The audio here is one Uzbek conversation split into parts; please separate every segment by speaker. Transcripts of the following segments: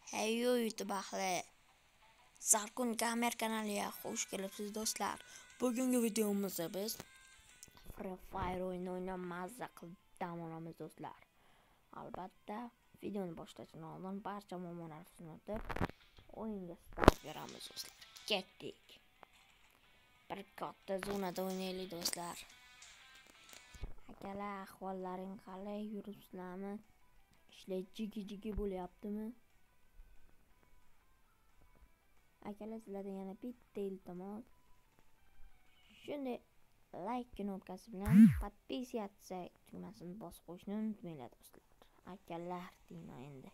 Speaker 1: Hey YouTube ahli, Zarqun Gamer kanaliga xush kelibsiz do'stlar. Bugungi videomizda biz Free Fire o'yinini o'ynab mazza qilib dam olamiz do'stlar. Albatta, videoni boshlashdan oldin barcha muammolarni unutib, o'yinga start beramiz do'stlar. Ketdik. Bir katta zonada o'ynaylik do'stlar. Akalar, ahvollaring qalay, yuribsizlarmi? Ishlar jigi bo'lyaptimi? Akalar, sizlardan yana bitta iltimos. Shunday like knopkasi bilan podpisatsiya tugmasini bosib qo'yishni unutmanglar do'stlar. Akalar deyman endi.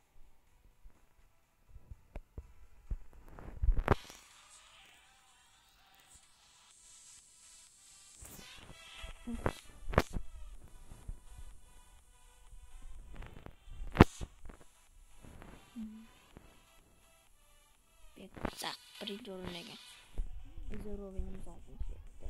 Speaker 1: Bekzak birinchi o'rindaga. Zo'rovimiz oltinchi etdi.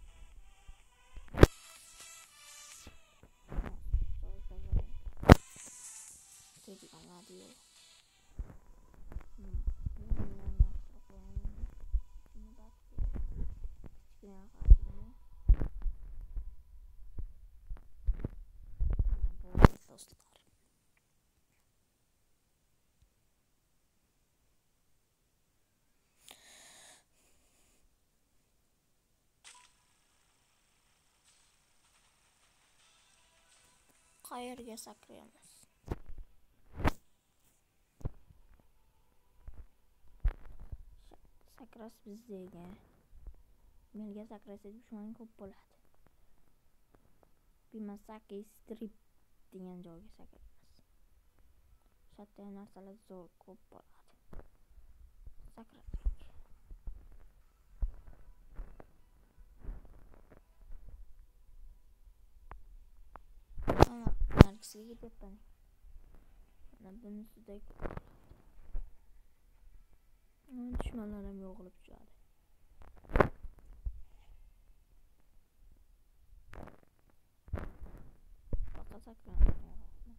Speaker 1: Qayerga sakraymiz? Sakras bizga. Menga sakrasa dushman ko'p bo'ladi. Bimasaki strip degan joyga sakraymiz. Shatda narsalar zo'r ko'p bo'ladi. Sakradik. Ama nargisiga ketyapman. Mana bunisida dushmanlar ham yo'qolib tushadi. Faqat sakrayman.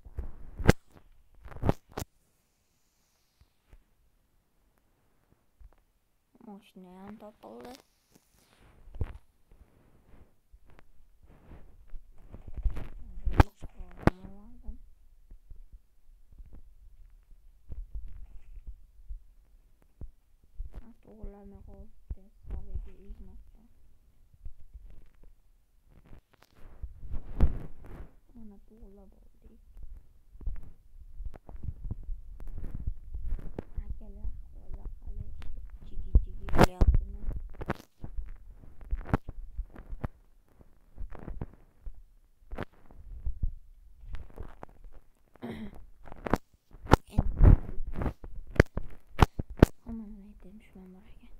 Speaker 1: Mashina ham topildi. O'g'illarni qoldi, saviga ezmasdan. Mana to'g'irlab oldik. Akalar, qo'la qalay jigi bo'lyaptimi? Dushman bor ekan.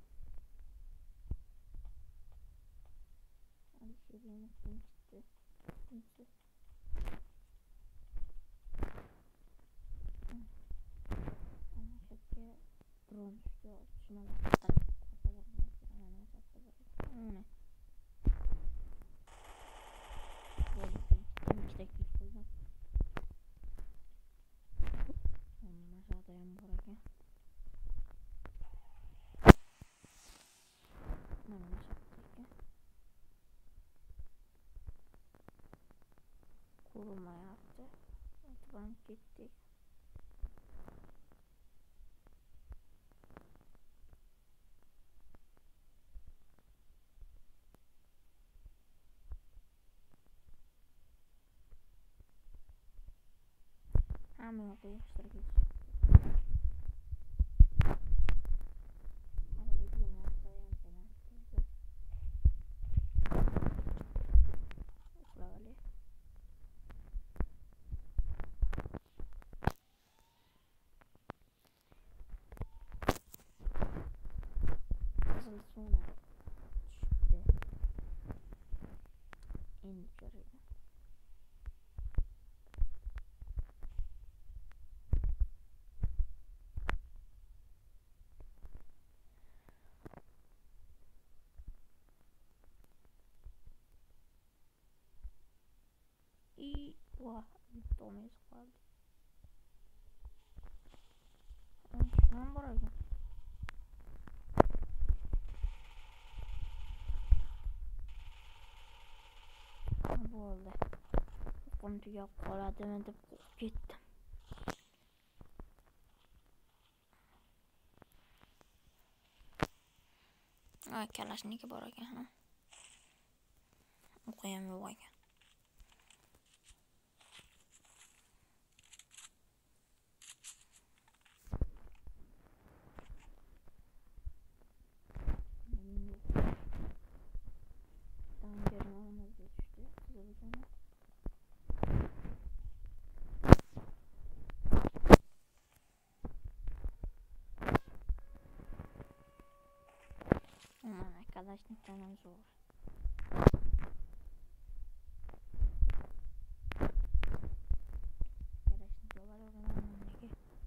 Speaker 1: Alishirni tinchdi. Ana shakka dron tushdi. Dushmanlar kurmayapti. O'tib ketdik. Hamma yoqqa yig'ishtirib sonra düştü. İndirelim. I wah, to'miz qoldi. Telefon tugab qoladimi deb qo'rqib ketdim. Kalashniki bor ekan. O'qiyam yo'q ekan. Kalashnikdan ham zo'r. Kalashnik olaman nega?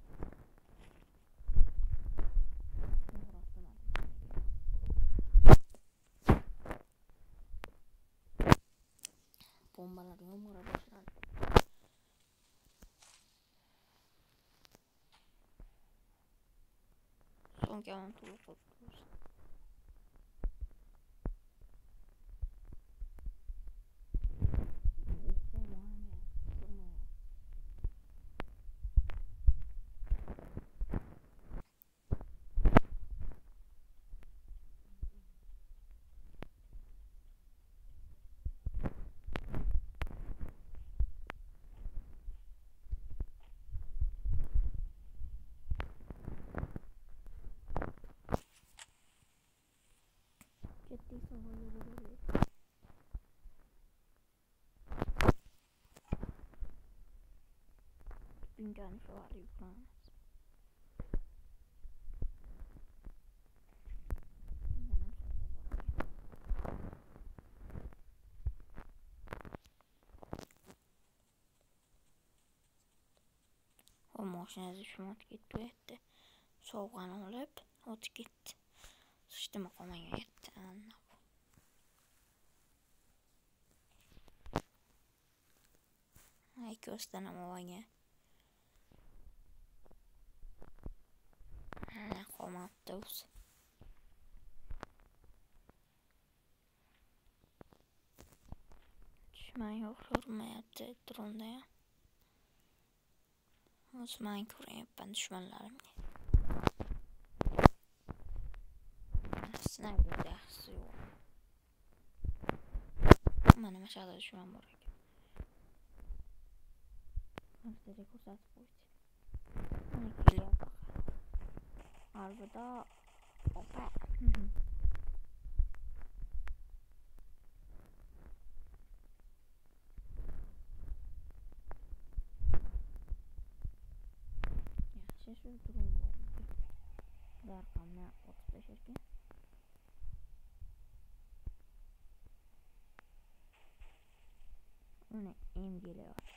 Speaker 1: Bombalar yomg'ira boshladi. So'ngga to'liq qo'yib Bingan şu var yüklenmez. O mashinasi shumat ketdi u yerda. Sovg'ani olib, o'tib ketdi. Sıçtı maqomaga yetdi. Ay ko'zdan olmagan. Qolmabdi o'zi. Tushmay urmayapti dronda ham. O'zi men ko'ryapman dushmanlarimga. Snayperda yaxshisi yo'q. Mana mashada dushman bor ekan. Qanday ko'rsatib qo'ydi. Mana kelyapti. Alvida opa. Yaxshi shu dron bor. Darqamni otib tasharkan. Uni emgelyapti.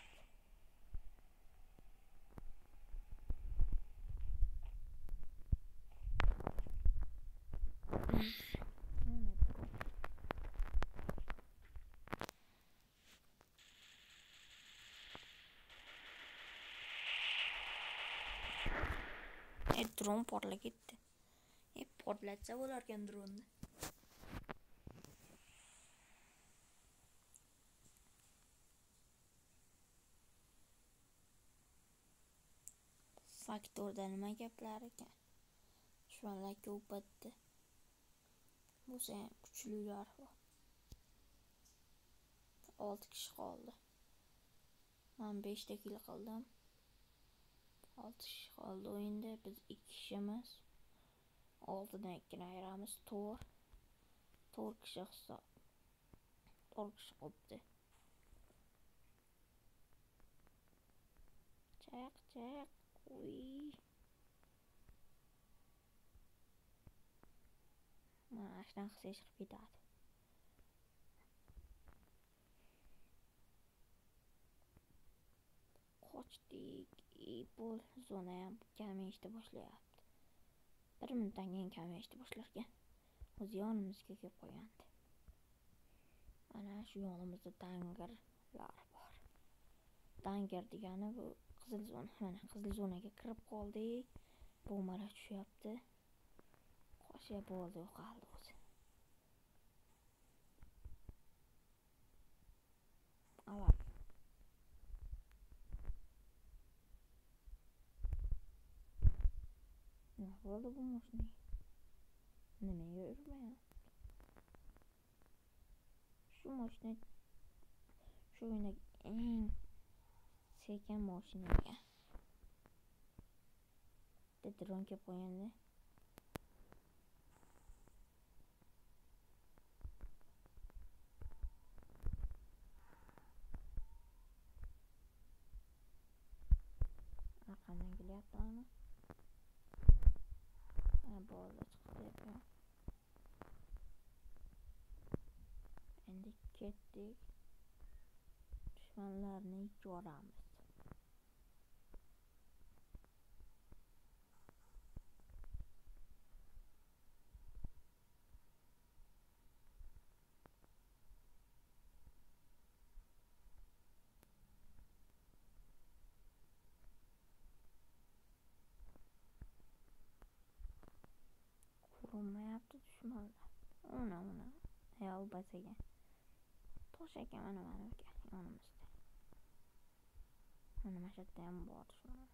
Speaker 1: Dron portlab ketdi. Portlatsa bo'larkan dronni. Faktorda nima gaplar ekan? Dushmanlar ko'paydi. Bo'lsa ham kuchlilar bor. 6 kishi qoldi. Men 5 ta kill qildim. 6 kishi qoldi o'yinda. Biz 2 kishimiz. 6dan 2ni ayiramiz. 4 kishi hisob. 4 kishi qolibdi. Chaq. Uy. Mana ashdan qilsa chiqib ketadi. Qochdik. Bu zona ham kamishni boshlayapti. 1 minutdan keyin kamishni boshlarkan. O'zi yonimizga kelib qo'ygandi. Mana shu yonimizda dangarlar bor. Dangar degani bu qizil zona. Mana qizil zonaga kirib qoldik. Bombalar tushyapti. Qo'sha bo'ldi qoldi o'zi. Avar. bo'ldi bu mashinaga? Nimaga yurmayapti? Shu mashina shu o'yindagi eng sekin mashina ekan. Dron kelib qo'yganda raqamdan kelyapti mana. Bo'ldi chiqdi. Endi ketdik. Dushmanlarni yoramiz. Ko'rinmayapti dushmanlar. Ona. Ayol basagan. Tosh ekan mana aka yonimizda. Mana mashaqda ham bor dushman.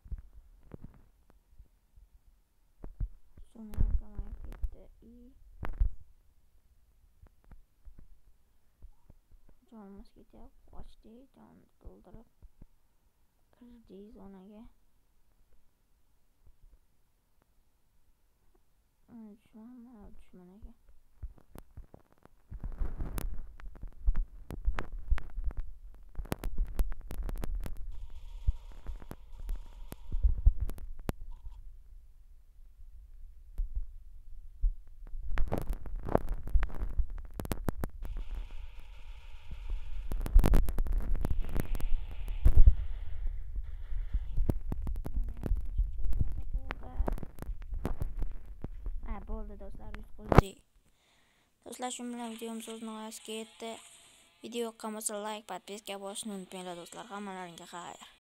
Speaker 1: So'nga kamayib ketdi. Jonimiz ketyapti. Qochdik, jonni to'ldirib kirdik zonaga. Dushman ekan. Bo'ldi do'stlar, yutqizdik. Do'stlar, shu bilan videomiz o'z nihoyasiga yetdi. Video yoqqan bo'lsa like, podpiska bosishni unutmanglar do'stlar. Hammalaringga xayr.